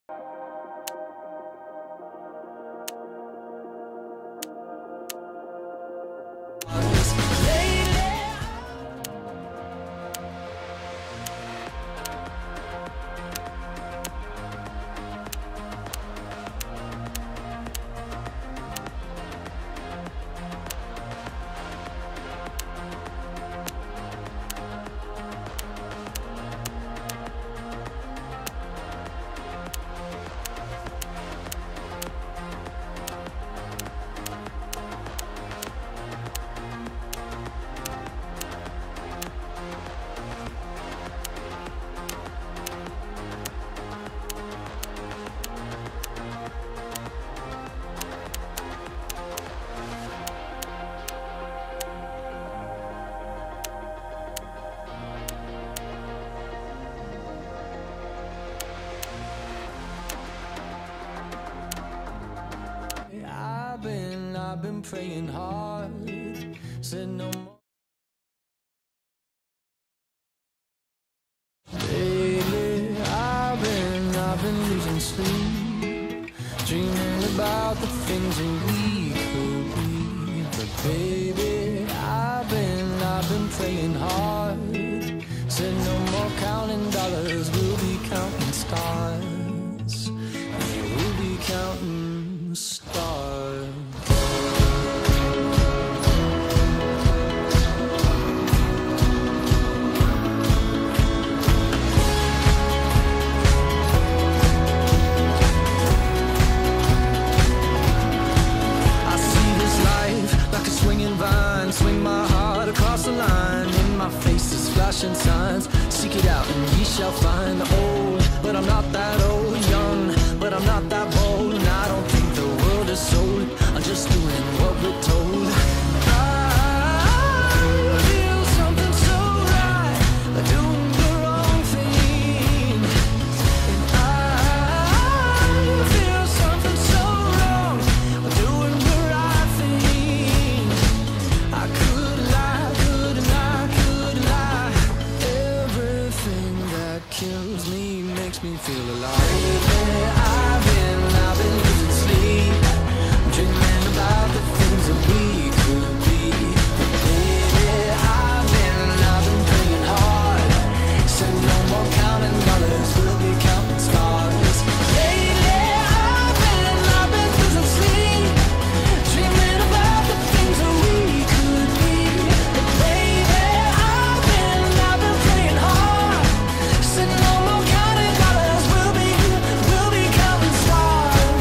I've been praying hard, said no more. Lately, I've been losing sleep, dreaming about the things that we could be. But baby, I've been praying hard, said no more counting dollars, we'll be counting stars. We'll be counting stars. Swing my heart across the line. In my face is flashing signs. Seek it out and ye shall find. Old, but I'm not that old. Young, but I'm not that bold. And I don't think the world is sold. I'm just doing what we're told. I feel something so right, doing the wrong thing. And I feel something so wrong, doing the right thing. I could lie, couldn't lie, couldn't lie. Everything that kills me makes me feel alive. Lately, I've been losing sleep, dreaming about the things that we could be. Lately, I've been praying hard, said no more counting dollars, we'll be counting stars. Lately, I've been losing sleep, dreaming about the things that we could be. But baby, I've been praying hard, said no more counting dollars, we'll be counting stars.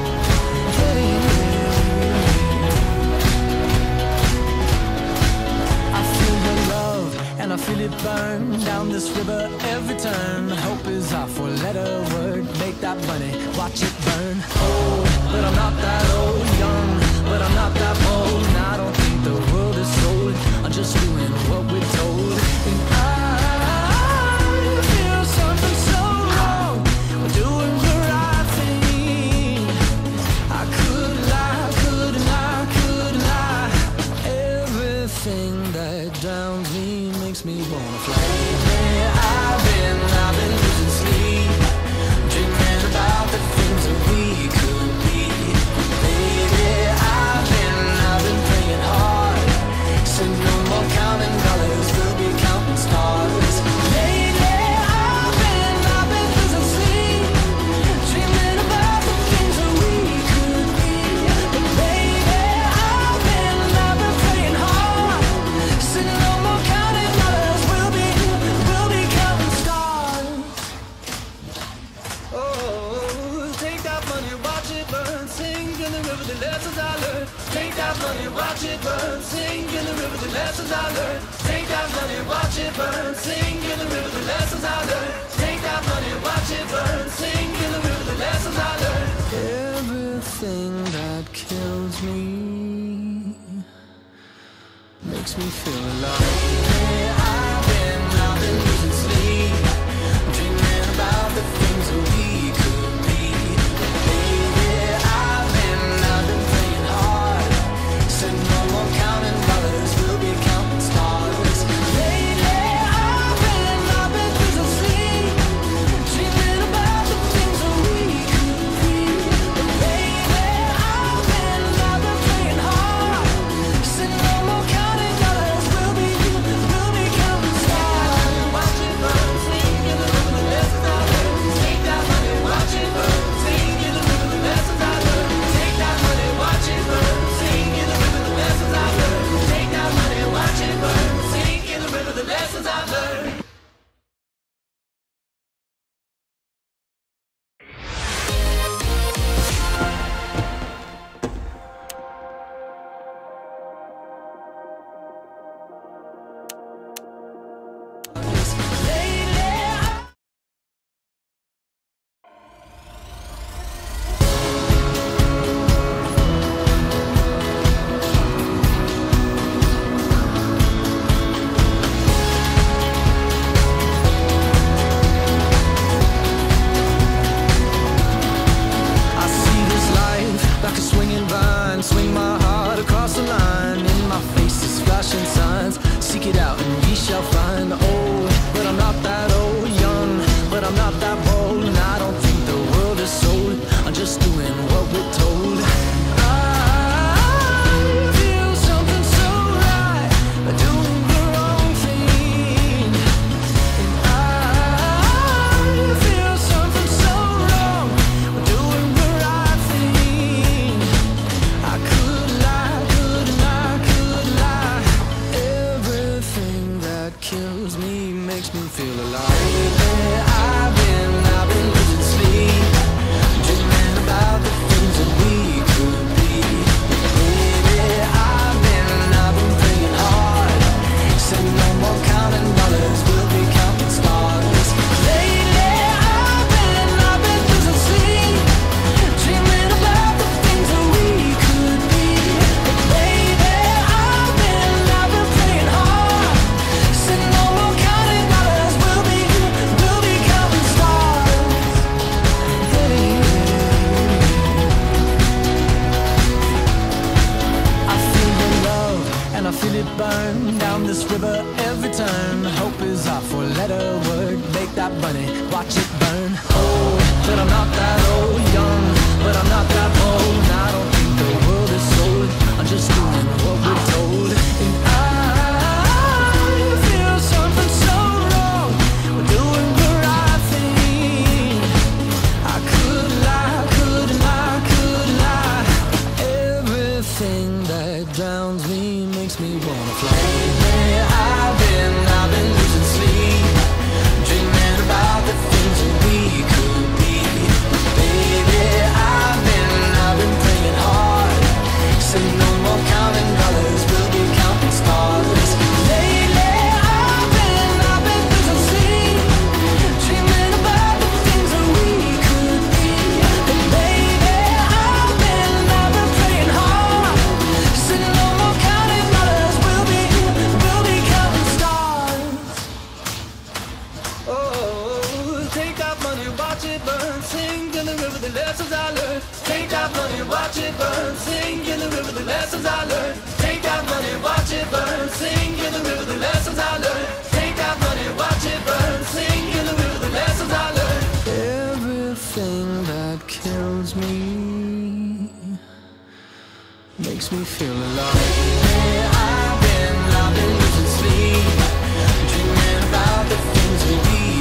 I feel the love and I feel it burn down this river every turn. Hope is our four-letter word. Make that money, watch it burn. Old, but I'm not that old. Young, but I'm not that bold. And I don't think the world is sold. I'm just doing what we're told. And I feel something so wrong, we're doing the right thing. I could lie, couldn't lie, couldn't lie. Everything that drowns me makes me wanna fly. Lately, I've been losing sleep, dreaming about the things that we could be. Baby, I've been praying hard, said no more counting dollars, we'll be counting stars. Lately, I've been losing sleep, dreaming about the things that we could be. But baby, I've been praying hard, said no more counting dollars, we'll be counting stars. Oh, take that money, watch it burn, sing in the river the lessons I learned. Take that money, watch it burn, sing in the river the lessons I learned. Take that money, watch it burn, sing in the river the lessons I learned. Take that money, watch it burn, sing in the river the lessons I learned. Everything that kills me makes me feel alive. I've been losing sleep, dreaming about the things that we could be. Baby, I've been praying hard, said no more counting dollars, we'll be counting stars. Lately, I've been losing sleep, dreaming about the things that we thing that kills me makes me feel alive. Hey, I've been losing sleep, dreaming about the things we